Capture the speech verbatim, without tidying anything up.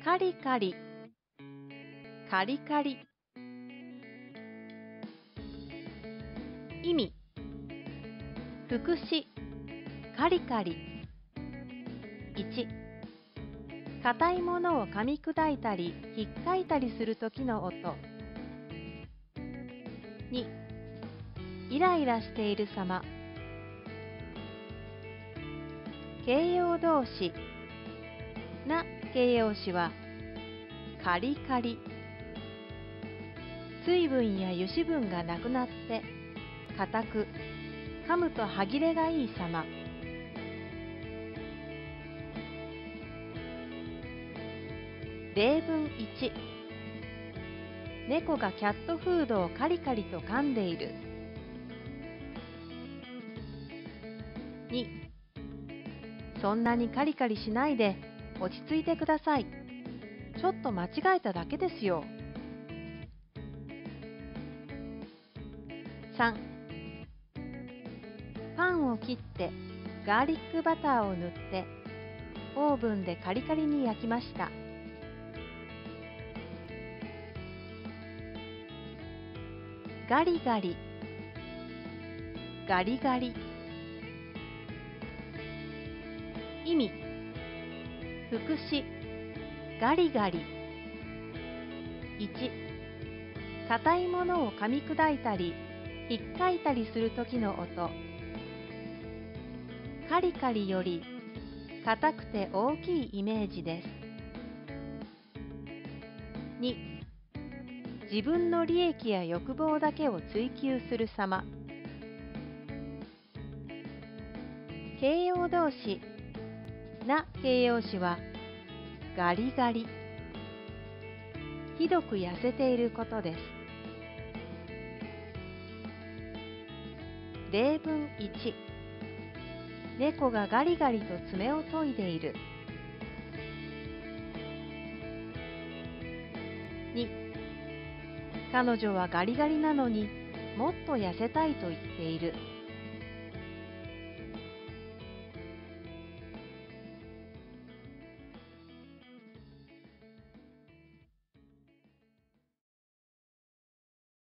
カリカリ、カリカリ。意味、副詞、カリカリ。いち、硬いものを噛み砕いたり、ひっかいたりするときの音。に、イライラしている様。形容動詞、な形容詞は、カリカリ。水分や油脂分がなくなって、硬く、噛むと歯切れがいい様。例文いち、猫がキャットフードをカリカリと噛んでいる。に、そんなにカリカリしないで落ち着いてください。ちょっと間違えただけですよ。さん、パンを切ってガーリックバターを塗ってオーブンでカリカリに焼きました。ガリガリ、ガリガリ。意味、副詞、ガリガリ。いち、硬いものを噛み砕いたり、ひっかいたりするときの音。カリカリより硬くて大きいイメージです。に、自分の利益や欲望だけを追求する様。形容動詞、な形容詞は、ガリガリ。ひどく痩せていることです。例文いち、猫がガリガリと爪を研いでいる。に、彼女はガリガリなのにもっと痩せたいと言っている。